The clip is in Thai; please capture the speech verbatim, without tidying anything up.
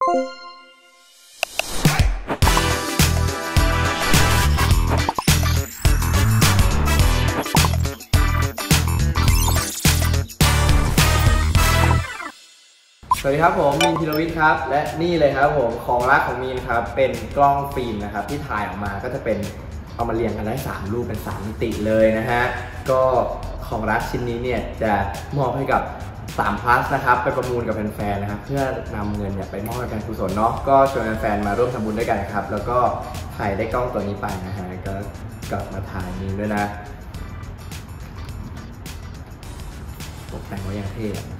สวัสดีครับผมมีนธีรวิทย์ครับและนี่เลยครับผมของรักของมีนครับเป็นกล้องฟิล์มนะครับที่ถ่ายออกมาก็จะเป็นเอามาเรียงกันได้สามรูปเป็นสามมิติเลยนะฮะก็ของรักชิ้นนี้เนี่ยจะมอบให้กับสาม plus นะครับไปประมูลกับแฟนๆนะครับเพื่อนำเงินเนี่ยไปมอบให้การกุศลเนาะก็ชวนแฟนๆมาร่วมทำบุญด้วยกันครับแล้วก็ถ่ายได้กล้องตัวนี้ไปนะฮะก็กลับมาถ่ายมีนด้วยนะตกแต่งไว้อย่างเท่